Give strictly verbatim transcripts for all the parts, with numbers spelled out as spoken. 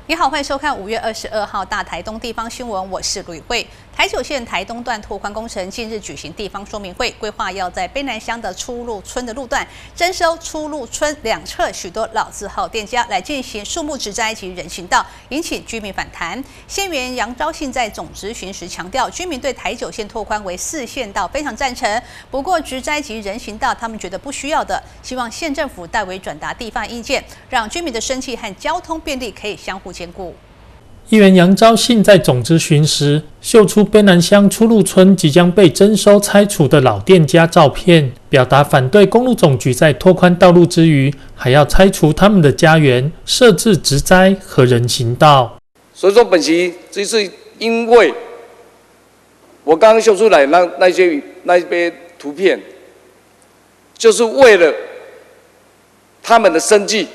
你好，欢迎收看五月二十二号大台东地方新闻，我是吕慧。台九线台东段拓宽工程近日举行地方说明会，规划要在卑南乡的出入村的路段征收出入村两侧许多老字号店家来进行树木植栽及人行道，引起居民反弹。县员杨昭信在总质询时强调，居民对台九线拓宽为四线道非常赞成，不过植栽及人行道他们觉得不需要的，希望县政府代为转达地方意见，让居民的生计和交通便利可以相互兼顾。 议员杨昭信在总质询时秀出卑南乡出入村即将被征收拆除的老店家照片，表达反对公路总局在拓宽道路之余，还要拆除他们的家园，设置植栽和人行道。 所以说，本期这是因为我刚刚秀出来那那些那一些图片，就是为了他们的生计。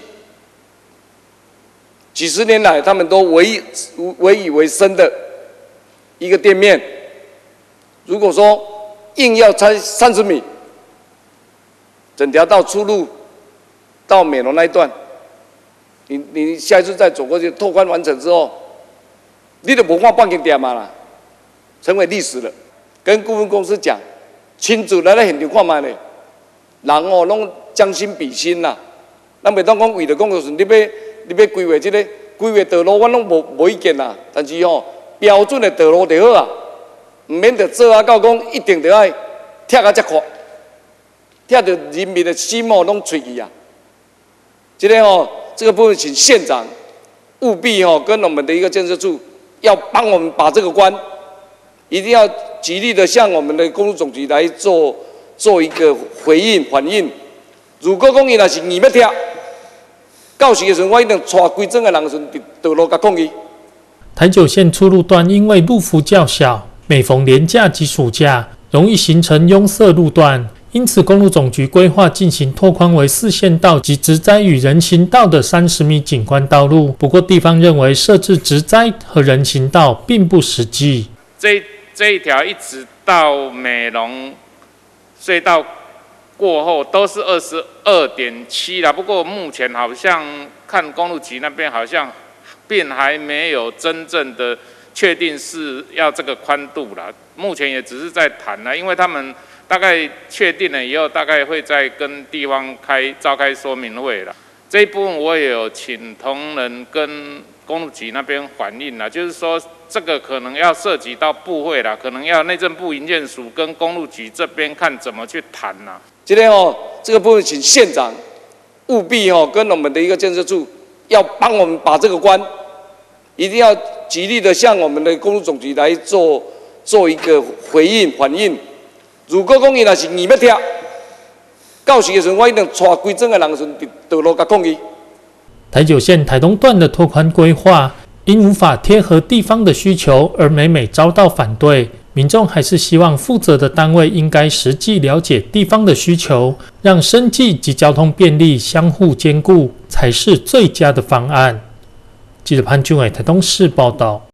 几十年来，他们都委委以为生的一个店面，如果说硬要拆三十米，整条道出入到美浓那一段，你你下一次再走过去，拓宽完成之后，你就无看半间店嘛啦，成为历史了。跟顾问公司讲，亲自来到现场看卖咧，人哦拢将心比心啦，咱袂当讲为了讲就是你要。你要规划这个规划道路，我拢无无意见啦。但是吼、哦，标准的道路就好啊，唔免着做啊到讲一定着爱拆啊遮阔，拆着人民的心哦拢碎去啊。今天哦，这个部分请县长务必哦跟我们的一个建设处要帮我们把这个关，一定要极力的向我们的公路总局来做做一个回应反应。如果讲伊若是硬要拆，到时的时候，我一定带规整的人时道路甲抗议。 台九线出入段因为路幅较小，每逢连假及暑假，容易形成拥塞路段，因此公路总局规划进行拓宽为四线道及植栽与人行道的三十米景观道路。不过地方认为设置植栽和人行道并不实际。 这这一条一直到美浓隧道过后都是二十二点七啦，不过目前好像看公路局那边好像并还没有真正的确定是要这个宽度啦，目前也只是在谈啦，因为他们大概确定了以后，大概会再跟地方开召开说明会啦。这一部分我也有请同仁跟公路局那边反映啦，就是说这个可能要涉及到部会啦，可能要内政部营建署跟公路局这边看怎么去谈啦。 今天哦，这个部分请县长务必哦跟我们的一个建设处要帮我们把这个关，一定要极力的向我们的公路总局来做做一个回应反应。如果讲伊若是硬要拆，到时的时候我一定带规整的人时道路甲抗议。 台九线台东段的拓宽规划，因无法贴合地方的需求，而每每遭到反对。民众还是希望负责的单位应该实际了解地方的需求，让生计及交通便利相互兼顾，才是最佳的方案。记者潘俊伟台东市报道。